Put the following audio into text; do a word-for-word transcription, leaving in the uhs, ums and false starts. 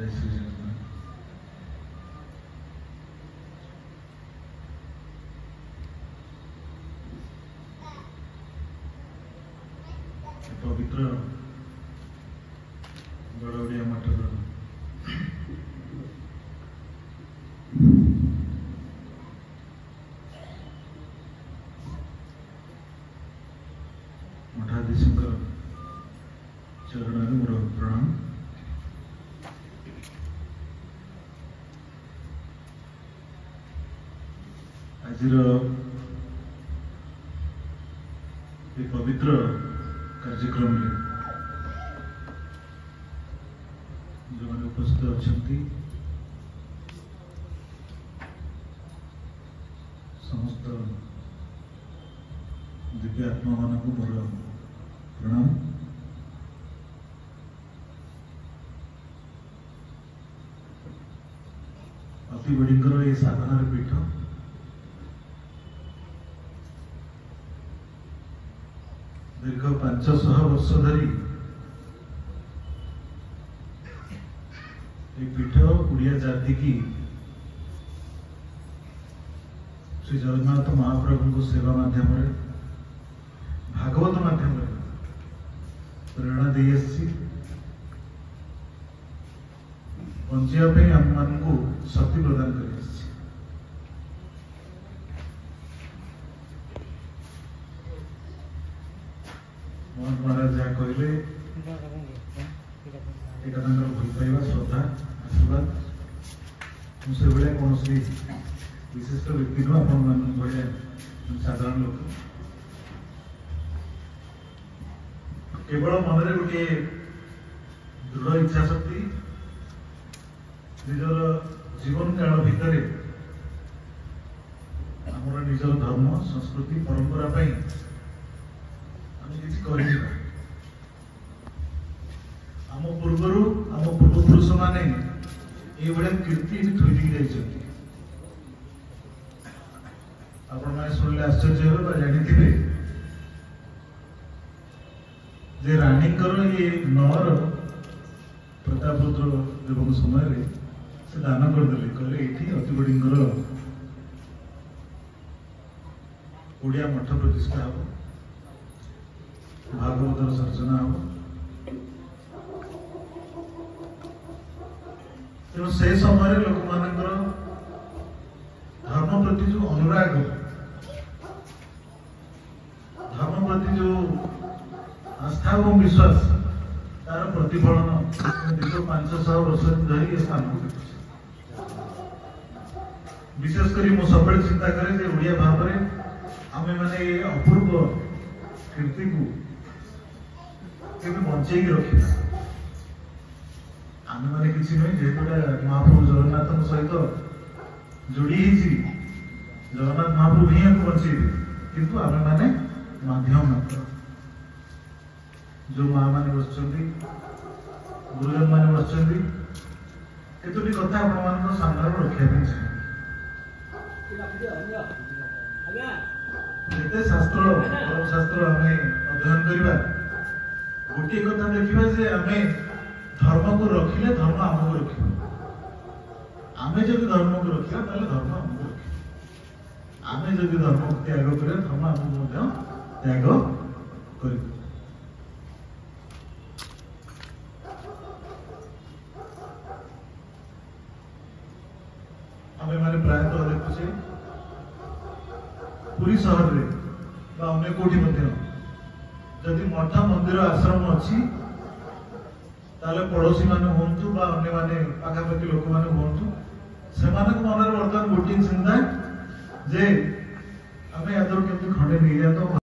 जय श्री जगन्नाथ। पवित्र गड़ौड़िया मठर मठाधीशंकर चरण मोर प्रणाम। आज पवित्र कार्यक्रम जो मैंने उपस्थित अच्छा समस्त दिव्य आत्मा मान को मोर प्रणाम। अति बड़ीकर ये साधनार पीठ दीर्घ पांचशह वर्ष धरी पीठ ओडिया जाति की श्री जगन्नाथ महाप्रभु को सेवा माध्यम भागवत माध्यम प्रेरणा दे बचापी आम मान को शक्ति प्रदान कर मोहन महाराज जहाँ कहले भल पाइबा श्रद्धा आशीर्वाद मुझे भाया कौन विशिष्ट व्यक्ति नुह आप साधारण लोक केवल मन में गोटे दृढ़ इच्छा शक्ति निजर जीवन काल भितर आमर निजर धर्म संस्कृति परंपरा आम किसी कर आम पूर्वर आम पूर्वपुरुष मैंने ये कीर्ति थोड़ी जाती आपण मैंने शुणिले आश्चर्य हो जानी जे रानीकर ये नर प्रतापरुद्र देव समय से दान करदे कहले ये अति बड़ीकर ओडिया मठ प्रतिष्ठा हम भागवतर सर्जना हम तेणु से समय लोक मान धर्म प्रति जो अनुराग धर्म प्रति जो आस्था और विश्वास तार प्रतिफलन दीर्घ पांचशह वर्ष धरी स्थान को विशेषकर मु सब चिंता करे ओडिया भाव में आम मैंने अपूर्व कीर्ति को बचे रखा आम मैंने किसी नुह जेहेतु महाप्रभु जगन्नाथ सहित जोड़ी जगन्नाथ महाप्रभु ही बचे किंतु आम मैंने माध्यम मात्र जो माँ मैंने बस गुरुजन मैंने बस केतोटी कथा आप सामने रखा जिते शास्त्र परम शास्त्र आम अध्ययन करवा गोटे कथा देखा जे आम धर्म को रखिले धर्म आमको रख आम जब धर्म को रखा धर्म आमको रख आम जब धर्म को त्याग कर धर्म आमको त्याग कर आम मैंने प्रायतः देखुचे पुरी सहर में अन्य कौटी जदि मठ मंदिर आश्रम अच्छी ताले पड़ोशी माने होंतु बा अन्य माने पाखापाखि लोक माने होंतु से मन में बर्तमान गोटे चिंता